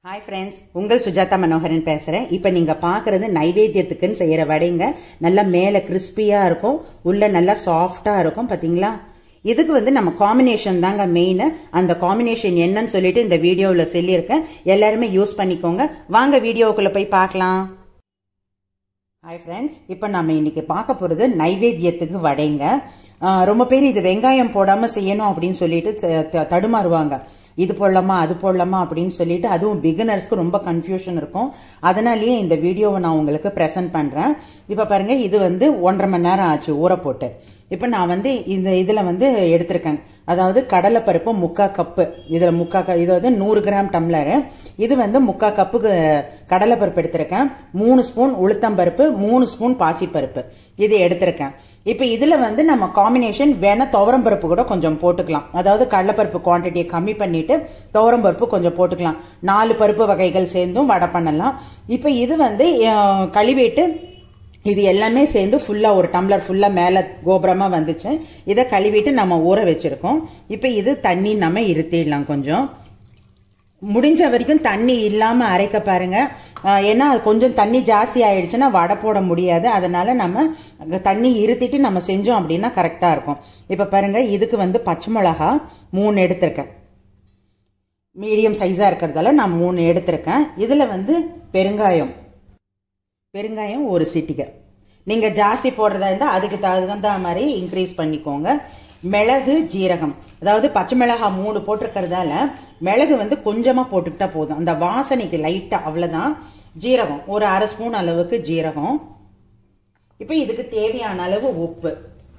Hi friends उंगल Sujata Manoharan பேசுறேன் இப்போ நீங்க பாக்குறது நைவேத்தியத்துக்குன்னு செய்யற வடைங்க நல்ல மேல கிறிஸ்பியா இருக்கும் உள்ள நல்ல சாஃப்ட்டா இருக்கும் பாத்தீங்களா இதுக்கு வந்து நம்ம காம்பினேஷன் தாங்க மெயின் அந்த காம்பினேஷன் என்னன்னு சொல்லிட்டு இந்த வீடியோல சொல்லியிருக்கேன் எல்லாரும் யூஸ் பண்ணிக்கோங்க வாங்க வீடியோக்குள்ள போய் பார்க்கலாம் हाय फ्रेंड्स இப்போ நாம இன்னைக்கு பார்க்க போறது நைவேத்தியத்துக்கு வடைங்க ரொம்ப பேர் இது வெங்காயம் போடாம செய்யணும் அப்படினு சொல்லிட்டு தடுமாறுவாங்க இது போடலாமா அது போடலாமா அப்படினு சொல்லிட்டு அதுவும் பிகினர்ஸ்க்கு ரொம்ப கன்ஃபியூஷன் இருக்கும் அதனாலயே இந்த வீடியோவை நான் உங்களுக்கு பிரசன்ட் பண்றேன் இப்போ பாருங்க இது வந்து 1.5 மணி நேரம் ஆச்சு ஊற போட்டு இப்போ நான் வந்து இதுல வந்து எடுத்துர்க்கேன் அதாவது கடலை பருப்பு 1/4 கப் இதுல 1/4 இது வந்து 100 கிராம் டம்ளர் இது வந்து 1/4 கப் கடலை பருப்பு எடுத்துர்க்கேன் 3 ஸ்பூன் உளுத்தம் பருப்பு 3 ஸ்பூன் பாசி பருப்பு இது எடுத்துர்க்கேன் இப்போ இதுல வந்து நம்ம காம்பினேஷன் வேணா துவரம் பருப்பு கூட கொஞ்சம் போட்டுக்கலாம் அதாவது கடலை பருப்பு குவாண்டிட்டியை கம்மி பண்ணிட்டு துவரம் பருப்பு கொஞ்சம் போட்டுக்கலாம் 4 பருப்பு வகைகள் சேர்ந்தும் வடை பண்ணலாம் இப்போ இது வந்து கழுவிட்டு இது எல்லாமே சேர்ந்து ஃபுல்லா ஒரு டம்ளர் ஃபுல்லா மேல கோபுரமா வந்துச்சு இத கழுவிட்டு நம்ம ஊற வச்சிருக்கோம் இப்போ இது தண்ணி நம்ம இருத்திடலாம் கொஞ்சம் முடிஞ்ச வரைக்கும் தண்ணி இல்லாம அரைக்க பாருங்க ஏன்னா கொஞ்சம் தண்ணி ஜாஸ்தி ஆயிடுச்சுன்னா வடை போட முடியாது அதனால நம்ம தண்ணி இருத்திட்டு நம்ம செஞ்சோம் அப்படின்னா கரெக்டா இருக்கும் இப்ப பாருங்க இதுக்கு வந்து பச்சை மிளகா 3 எடுத்திருக்கேன் மீடியம் சைஸா இருக்கிறதால நான் 3 எடுத்திருக்கேன் இதுல வந்து பெருங்காயம் ஒரு சிட்டிகை நீங்க ஜாஸ்தி போடுறதா இருந்தா அதுக்கு தகுந்த மாதிரி இன்க்ரீஸ் பண்ணிக்கோங்க மிளகு ஜீரகம் அதாவது பச்சை மிளகா 3 போட்டிருக்கிறதால மிளகு வந்து கொஞ்சமா போட்டுக்கிட்டா போதும் அந்த வாசனைக்கு லைட்டா அவ்வளவுதான் ஜீரகம் ஒரு 1/2 ஸ்பூன் அளவுக்கு ஜீரகம் இப்போ இதுக்கு தேவையான அளவு உப்பு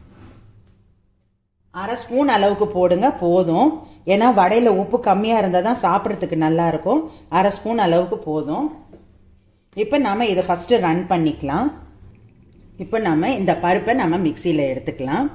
1/2 ஸ்பூன் அளவுக்கு போடுங்க போதும் ஏன்னா வடையில உப்பு கம்மியா இருந்தா தான் சாப்பிட்றதுக்கு நல்லா இருக்கும் 1/2 ஸ்பூன் அளவுக்கு போதும் இப்போ நாம இதை ஃபர்ஸ்ட் ரன் பண்ணிக்கலாம் இப்போ நாம இந்த பருப்பை நம்ம மிக்ஸில எடுத்துக்கலாம்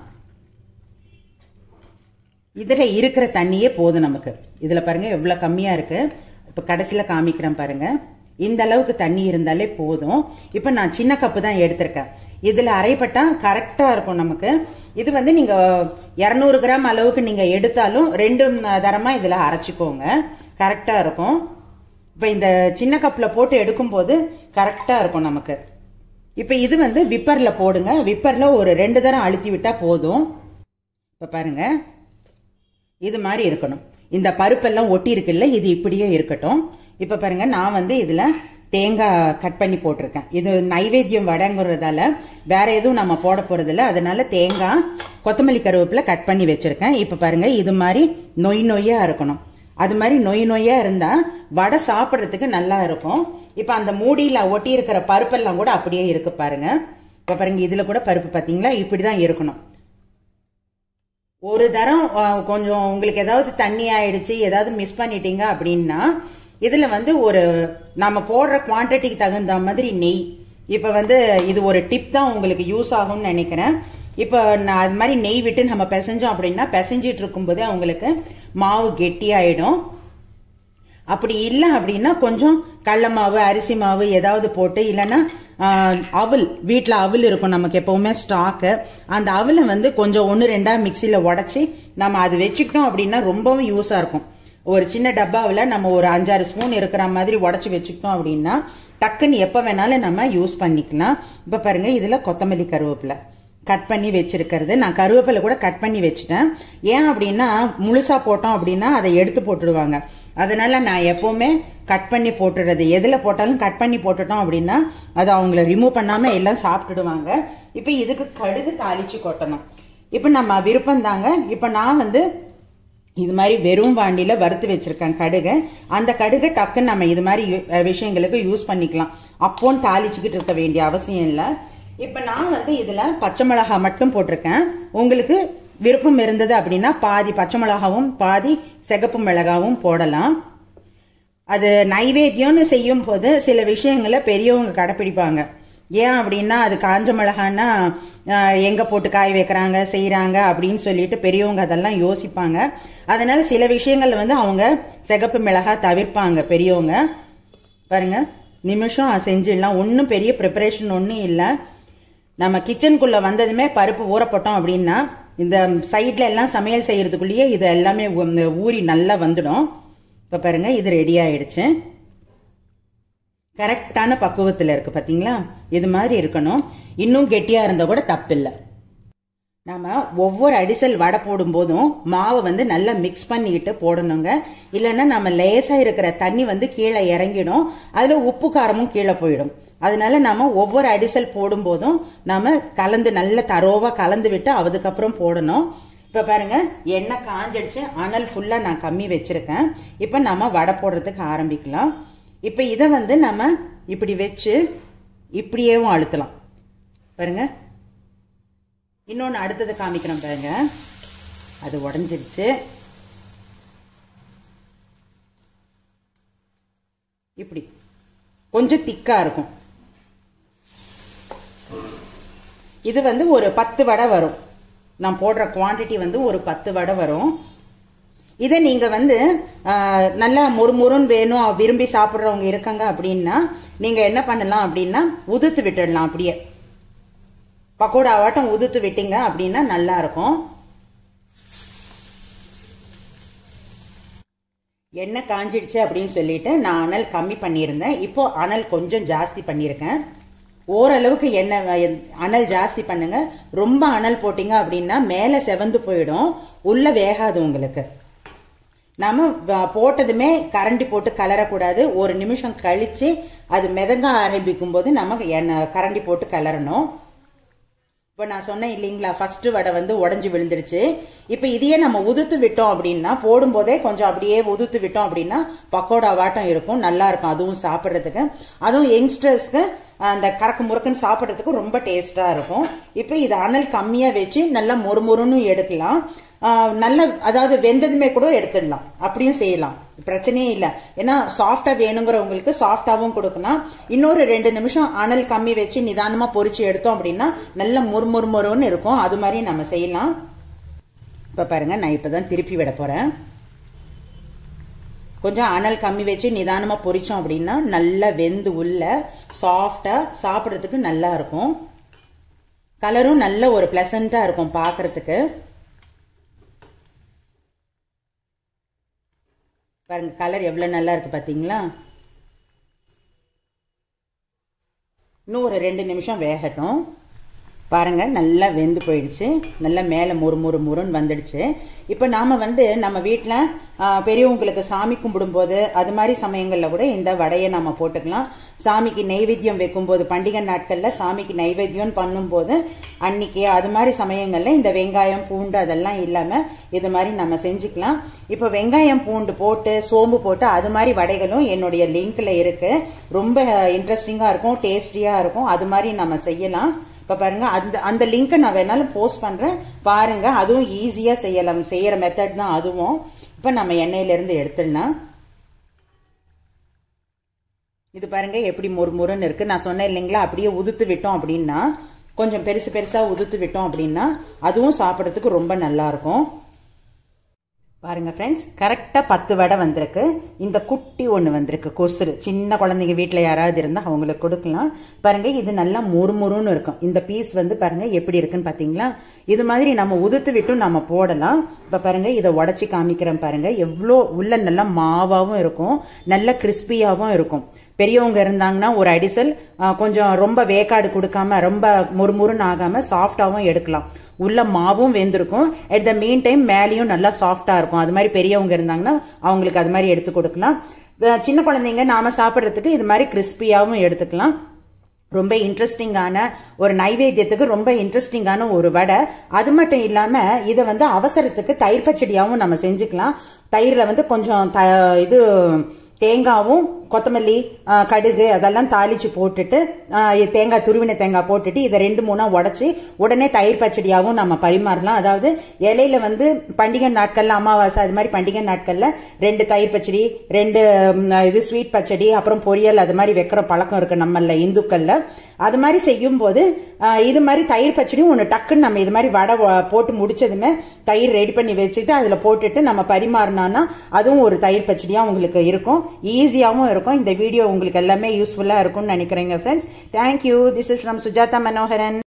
இதுல இருக்கிற தண்ணியே போதும் நமக்கு இதுல பாருங்க எவ்வளவு கம்மியா இருக்கு இப்ப கடைசியில காமிக்கிறேன் பாருங்க இந்த அளவுக்கு தண்ணி இருந்தாலே போதும் இப்ப நான் சின்ன கப்பு தான் எடுத்திருக்கேன் இதுல அரைப்பட்டா கரெக்டா இருக்கும் நமக்கு இது வந்து நீங்க 200 கிராம் அளவுக்கு நீங்க எடுத்தாலும் 2 தரமா இதுல அரைச்சுக்கோங்க கரெக்டா இருக்கும் இப்ப இந்த சின்ன கப்ல போட்டு எடுக்கும் போது கரெக்டா இருக்கும் நமக்கு இப்ப இது வந்து விப்பர்ல போடுங்க விப்பர்ல ஒரு 2 தரம் அழுத்தி விட்டா போதும் இப்ப பாருங்க இது மாதிரி இருக்கணும் இந்த பருப்பெல்லாம் ஒட்டி இருக்குல்ல இது இப்படியே இருக்கட்டும் இப்ப பாருங்க நான் வந்து இதுல தேங்காய் கட் பண்ணி போட்டிருக்கேன் இது நைவேத்தியம் வடைங்கிறதால வேற எதுவும் நம்ம போட போறது இல்ல அதனால தேங்காய் கொத்தமல்லி கருவேப்பிலை கட் பண்ணி வச்சிருக்கேன் இப்ப பாருங்க இது மாதிரி நொய்யா இருக்கணும் அது மாதிரி நொய்யா இருந்தா வடை சாப்பிட்றதுக்கு நல்லா இருக்கும் இப்ப அந்த மூடியில ஒட்டி இருக்கிற பருப்பெல்லாம் கூட அப்படியே இருக்கு பாருங்க இப்ப பாருங்க இதுல கூட பருப்பு பாத்தீங்களா இப்படிதான் இருக்கணும் ஒரு தரம் கொஞ்சம் உங்களுக்கு ஏதாவது தண்ணி ஆயிடுச்சு ஏதாவது மிஸ் பண்ணிட்டீங்க அப்படின்னா இதுல வந்து ஒரு நம்ம போடுற குவான்டிட்டிக்கு தகுந்த மாதிரி நெய் இப்ப வந்து இது ஒரு டிப் தான் உங்களுக்கு யூஸ் ஆகும்னு நினைக்கிறேன் இப்ப அது மாதிரி நெய் விட்டு நம்ம பிசைஞ்சோம் அப்படின்னா பிசைஞ்சிட்டு இருக்கும் போதே உங்களுக்கு மாவு கெட்டியாயிடும் அப்படி இல்லை அப்படின்னா கொஞ்சம் கடல மாவு அரிசி மாவு ஏதாவது போட்டு இல்லைன்னா அவல் வீட்டுல அவல் இருக்கும் நமக்கு எப்பவுமே ஸ்டாக்கு அந்த அவலை வந்து கொஞ்சம் 1-2 மிக்சியில உடைச்சி நம்ம அது வச்சுக்கிட்டோம் அப்படின்னா ரொம்பவும் யூஸா இருக்கும் ஒரு சின்ன டப்பாவில் நம்ம ஒரு 5-6 ஸ்பூன் இருக்கிற மாதிரி உடச்சி வச்சுக்கிட்டோம் அப்படின்னா டக்குன்னு எப்ப வேணாலும் நம்ம யூஸ் பண்ணிக்கலாம் இப்ப பாருங்க இதுல கொத்தமல்லி கருவேப்பிலை கட் பண்ணி வச்சிருக்கிறது நான் கருவேப்பிலை கூட கட் பண்ணி வச்சுட்டேன் ஏன் அப்படின்னா முழுசா போட்டோம் அப்படின்னா அதை எடுத்து போட்டுடுவாங்க அதனால நான் எப்பவுமே கட் பண்ணி போட்டுடுறது எதுல போட்டாலும் கட் பண்ணி போட்டுட்டோம் அப்படின்னா அதை அவங்கள ரிமூவ் பண்ணாம எல்லாம் சாப்பிட்டுடுவாங்க இப்ப இதுக்கு கடுகு தாளிச்சு கொட்டணும் இப்ப நம்ம விருப்பம் தாங்க இப்ப நான் வந்து இது மாதிரி வெறும் வாண்டியில வறுத்து வச்சிருக்கேன் கடுகு அந்த கடுகு டக்குன்னு நம்ம இது மாதிரி விஷயங்களுக்கு யூஸ் பண்ணிக்கலாம் அப்போன்னு தாளிச்சுக்கிட்டு இருக்க வேண்டிய அவசியம் இல்லை இப்ப நான் வந்து இதுல பச்சை மிளகா மட்டும் போட்டிருக்கேன் உங்களுக்கு விருப்பம் இருந்தது அப்படின்னா பாதி பச்சை மிளகாவும் பாதி சிகப்பு மிளகாவும் போடலாம் அது நைவேத்தியம்னு செய்யும் போது சில விஷயங்களை பெரியவங்க கடைப்பிடிப்பாங்க ஏன் அப்படின்னா அது காஞ்ச மிளகான்னா எங்க போட்டு காய வைக்கிறாங்க செய்யறாங்க அப்படின்னு சொல்லிட்டு பெரியவங்க அதெல்லாம் யோசிப்பாங்க அதனால சில விஷயங்கள் வந்து அவங்க சிகப்பு மிளகா தவிர்ப்பாங்க பெரியவங்க பாருங்க நிமிஷம் செஞ்சிடலாம் ஒன்னும் பெரிய ப்ரிப்பரேஷன் ஒன்னும் இல்லை நம்ம கிச்சனுக்குள்ள வந்ததுமே பருப்பு ஊறப்பட்டோம் அப்படின்னா இந்த சைட்ல எல்லாம் சமையல் செய்யறதுக்குள்ளேயே இது எல்லாமே ஊறி நல்லா வந்துடும் இப்ப பாருங்க இது ரெடி ஆயிடுச்சு கரெக்டான பக்குவத்துல இருக்கு பாத்தீங்களா? இது மாதிரி இருக்கணும். இன்னும் கெட்டியா இருந்தா கூட தப்பில்லை. நாம ஒவ்வொரு அடிசல் வடை போடும் போதும் மாவை வந்து நல்லா மிக்ஸ் பண்ணிக்கிட்டு போடணுங்க. இல்லைன்னா நம்ம லேசா இருக்கிற தண்ணி வந்து கீழே இறங்கிடும், அதுல உப்பு காரமும் கீழே போயிடும். அதனால நாம ஒவ்வொரு அடிசல் போடும் போதும் நாம கலந்து நல்ல தரோவா கலந்து விட்டு அதுக்கப்புறம் போடணும். இப்ப பாருங்க, எண்ணெய் காஞ்சிடுச்சு, அனல் ஃபுல்லா நான் கம்மி வச்சிருக்கேன். இப்ப நம்ம வடை போடுறதுக்கு ஆரம்பிக்கலாம். இப்ப இதை வந்து நம்ம இப்படி வச்சு இப்படியேவும் அழுத்தலாம் பாருங்க. இன்னொன்னு அடுத்தது காமிக்கிறோம் பாருங்க. அது உடைஞ்சிருச்சு. இப்படி கொஞ்சம் திக்கா இருக்கும். இது வந்து ஒரு 10 வடை வரும். நான் போடுற குவாண்டிட்டி வந்து ஒரு 10 வடை வரும். இதை நீங்க வந்து நல்லா முறுமுறுன்னு வேணும் விரும்பி சாப்பிட்றவங்க இருக்காங்க அப்படின்னா நீங்க என்ன பண்ணலாம் அப்படின்னா உதுத்து விட்டுடலாம். அப்படியே பக்கோடாவாட்டம் உதுத்து விட்டீங்க அப்படின்னா நல்லா இருக்கும். எண்ணெய் காஞ்சிடுச்சு அப்படின்னு சொல்லிட்டு நான் அனல் கம்மி பண்ணியிருந்தேன். இப்போ அனல் கொஞ்சம் ஜாஸ்தி பண்ணியிருக்கேன். ஓரளவுக்கு எண்ணெய் அனல் ஜாஸ்தி பண்ணுங்க. ரொம்ப அனல் போட்டீங்க அப்படின்னா மேலே செவந்து போயிடும், உள்ள வேகாது உங்களுக்கு. நாம போட்டதுமே கரண்டி போட்டு கலரக்கூடாது. ஒரு நிமிஷம் கழிச்சு அது மிதங்க ஆரம்பிக்கும் போது நம்ம கரண்டி போட்டு கலரணும். இப்போ நான் சொன்னேன் இல்லைங்களா, ஃபர்ஸ்ட் வடை வந்து உடஞ்சி விழுந்துருச்சு. இப்போ இதையே நம்ம உதுத்து விட்டோம் அப்படின்னா, போடும்போதே கொஞ்சம் அப்படியே உதுத்து விட்டோம் அப்படின்னா பக்கோடா வாட்டம் இருக்கும், நல்லா இருக்கும். அதுவும் சாப்பிட்றதுக்கு, அதுவும் யங்ஸ்டர்ஸ்க்கு அந்த கறக்கு முறுக்குன்னு சாப்பிட்றதுக்கு ரொம்ப டேஸ்டா இருக்கும். இப்போ இது அனல் கம்மியா வச்சு நல்லா மொறுமொறுன்னு எடுக்கலாம். நல்ல அதாவது வெந்ததுமே கூட எடுத்துடலாம், அப்படியும் செய்யலாம், பிரச்சனையே இல்லை. ஏன்னா சாஃப்டா வேணுங்கிறவங்களுக்கு சாஃப்டாவும் கொடுக்கலாம். இன்னொரு 2 நிமிஷம் அனல் கம்மி வச்சு நிதானமா பொரிச்சு எடுத்தோம் அப்படின்னா நல்ல மொறுமொறுன்னு இருக்கும். அது மாதிரி நம்ம செய்யலாம். இப்ப பாருங்க, நான் இப்பதான் திருப்பி விட போறேன். கொஞ்சம் அனல் கம்மி வச்சு நிதானமா பொரிச்சோம் அப்படின்னா நல்லா வெந்து உள்ள சாஃப்டா சாப்பிட்றதுக்கு நல்லா இருக்கும். கலரும் நல்ல ஒரு பிளசண்டா இருக்கும் பார்க்கறதுக்கு. பாருங்க கலர் எவ்வளவு நல்லா இருக்கு பாத்தீங்களா? இன்னும் ஒரு 2 நிமிஷம் வேகட்டும். பாருங்க நல்லா வெந்து போயிடுச்சு, நல்லா மேலே முறுன்னு வந்துடுச்சு. இப்போ நாம வந்து நம்ம வீட்டில் பெரியவங்களுக்கு சாமி கும்பிடும் போது அது மாதிரி சமயங்களில் கூட இந்த வடையை நம்ம போட்டுக்கலாம். சாமிக்கு நைவேத்தியம் வைக்கும்போது, பண்டிகை நாட்களில் சாமிக்கு நைவேத்தியம் பண்ணும்போது அன்னைக்கு அது மாதிரி சமயங்களில் இந்த வெங்காயம் பூண்டு அதெல்லாம் இல்லாமல் இது மாதிரி நம்ம செஞ்சுக்கலாம். இப்போ வெங்காயம் பூண்டு போட்டு சோம்பு போட்டு அது மாதிரி வடைகளும் என்னுடைய லிங்க்ல இருக்கு. ரொம்ப இன்ட்ரெஸ்டிங்காக இருக்கும், டேஸ்டியாக இருக்கும். அது மாதிரி நம்ம செய்யலாம். இப்ப பாருங்க, அந்த லிங்கை நான் வேணாலும் போஸ்ட் பண்றேன் பாருங்க. அதுவும் ஈஸியா செய்யலாம், செய்யற மெத்தட் தான் அதுவும். இப்ப நம்ம எண்ணெயில இருந்து எடுத்துடலாம். இது பாருங்க எப்படி மொறுன்னு இருக்கு. நான் சொன்னேன் இல்லைங்களா, அப்படியே உதுத்து விட்டோம் அப்படின்னா, கொஞ்சம் பெருசா உதுத்து விட்டோம் அப்படின்னா அதுவும் சாப்பிட்றதுக்கு ரொம்ப நல்லா இருக்கும். பாருங்க ஃப்ரெண்ட்ஸ், கரெக்டா 10 வடை வந்திருக்கு. இந்த குட்டி ஒண்ணு வந்திருக்கு, கொசுறு. சின்ன குழந்தைங்க வீட்டுல யாராவது இருந்தா அவங்களுக்கு கொடுக்கலாம். பாருங்க, இது நல்லா முறுமுறுன்னு இருக்கும். இந்த பீஸ் வந்து பாருங்க எப்படி இருக்குன்னு பாத்தீங்களா? இது மாதிரி நம்ம உதுத்து விட்டும் நம்ம போடலாம். இப்ப பாருங்க, இதை உடைச்சி காமிக்கிறேன் பாருங்க. எவ்வளோ உள்ள நல்லா மாவாவும் இருக்கும், நல்ல கிறிஸ்பியாவும் இருக்கும். பெரியவங்க இருந்தாங்கன்னா ஒரு அடிசல் கொஞ்சம் ரொம்ப வேக்காடு கொடுக்காம ரொம்ப முறுமுறுன்னு ஆகாம சாஃப்டாவும் எடுக்கலாம். உள்ள மாவும் வெந்திருக்கும், அட் த மீன் டைம் மேலேயும் நல்லா சாஃப்டா இருக்கும். அது மாதிரி பெரியவங்க இருந்தாங்கன்னா அவங்களுக்கு அது மாதிரி எடுத்து கொடுக்கலாம். சின்ன குழந்தைங்க நாம சாப்பிட்றதுக்கு இது மாதிரி கிறிஸ்பியாவும் எடுத்துக்கலாம். ரொம்ப இன்ட்ரெஸ்டிங்கான ஒரு நைவேத்தியத்துக்கு ரொம்ப இன்ட்ரெஸ்டிங்கான ஒரு வடை. அது மட்டும் இல்லாம இதை வந்து அவசரத்துக்கு தயிர் பச்சடியாவும் நம்ம செஞ்சுக்கலாம். தயிர்ல வந்து கொஞ்சம் இது தேங்காவும் கொத்தமல்லி கடுகு அதெல்லாம் தாளிச்சு போட்டுட்டு தேங்காய் துருவின தேங்காய் போட்டுட்டு இதை 2-3 உடைச்சி உடனே தயிர் பச்சடியாகவும் நம்ம பரிமாறலாம். அதாவது இலையில வந்து பண்டிகை நாட்கள்ல, அமாவாசை அது மாதிரி பண்டிகை நாட்கள்ல 2 தயிர் பச்சடி, 2 இது ஸ்வீட் பச்சடி, அப்புறம் பொரியல் அது மாதிரி வைக்கிற பழக்கம் இருக்கு நம்மள இந்துக்கள்ல. அது மாதிரி செய்யும் போது இது மாதிரி தயிர் பச்சடி ஒன்று டக்குன்னு நம்ம இது மாதிரி வடை போட்டு முடிச்சதுமே தயிர் ரெடி பண்ணி வச்சுட்டு அதுல போட்டுட்டு நம்ம பரிமாறினோம்னா அதுவும் ஒரு தயிர் பச்சடியா உங்களுக்கு இருக்கும், ஈஸியாவும் இருக்கும். இந்த வீடியோ உங்களுக்கு எல்லாமே யூஸ்ஃபுல்லா இருக்கும்னு நினைக்கிறேங்க friends. Thank you. This is from Sujatha Manoharan.